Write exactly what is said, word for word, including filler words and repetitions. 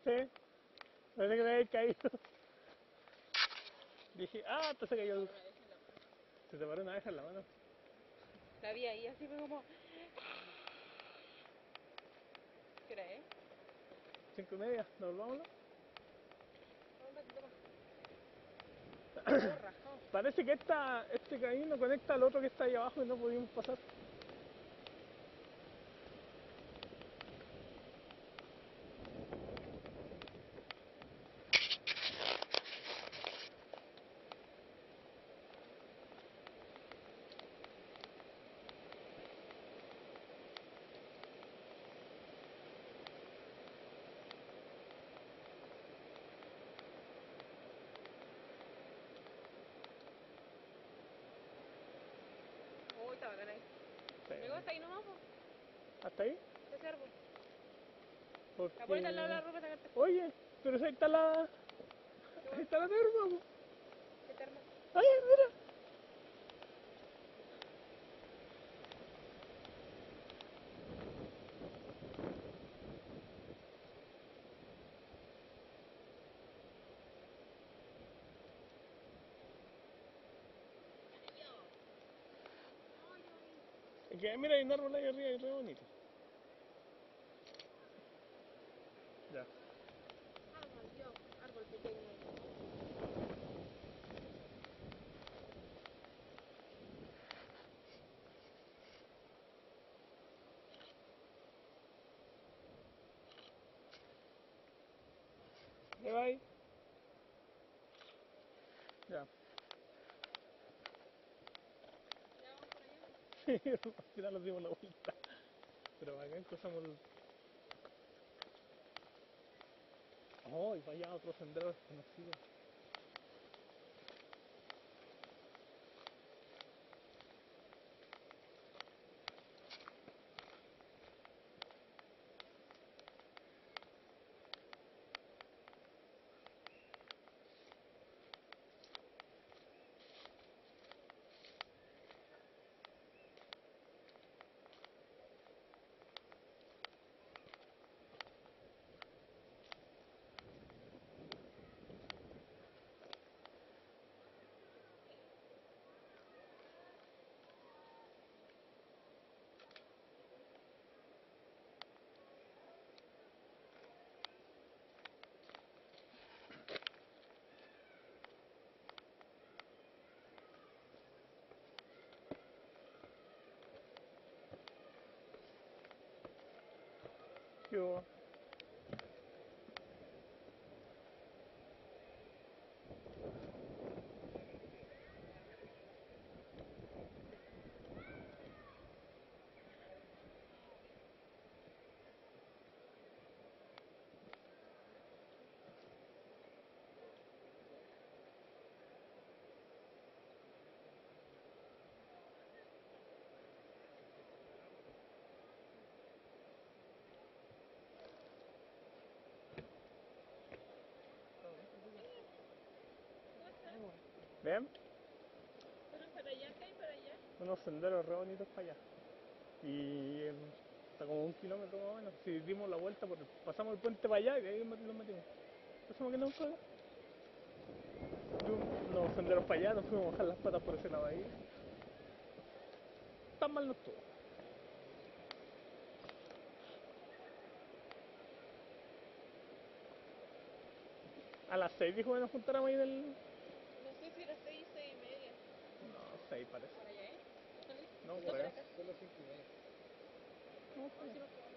Sí, parece que me había caído. Dije, ah, hasta se cayó. Se te paró una abeja en la mano. La vi ahí, así fue como... ¿Qué hora es? Cinco y media, ¿nos volvamos? Parece que esta, este camino conecta al otro que está ahí abajo y no pudimos pasar. Uy, está bacán ahí. Sí. ¿Llegó hasta ahí nomás, po? ¿Hasta ahí? Ese árbol. Porque... La ponete al lado de la ropa, sacarte. Oye, pero ahí está la... Ahí está la terma, po. ¿Qué termo? ¡Ay, mira! Es que mira, hay un árbol ahí arriba y re bonito. Ya. Árbol, Dios, árbol pequeño. ¿Me va ahí? Ya. ¿Ya vamos por allá? Sí, al final nos dimos la vuelta. Pero acá cruzamos el... Oh, y para allá otro sendero desconocido. ¿Qué hubo? ¿Ven? ¿Pero para allá? ¿Qué hay para allá? Unos senderos re bonitos para allá. Y eh, está como un kilómetro más o menos. Si dimos la vuelta, por, pasamos el puente para allá y de ahí nos metimos. Pasamos que no fue. Unos senderos para allá, nos fuimos a bajar las patas por ese lado ahí. Tan mal no estuvo. A las seis dijo que nos juntáramos ahí en el... No sé si era seis, seis y media. No, seis parece. ¿Por allá, eh? No, No, por por allá. acá. Son las cinco y media. No, A ver por si allá. nos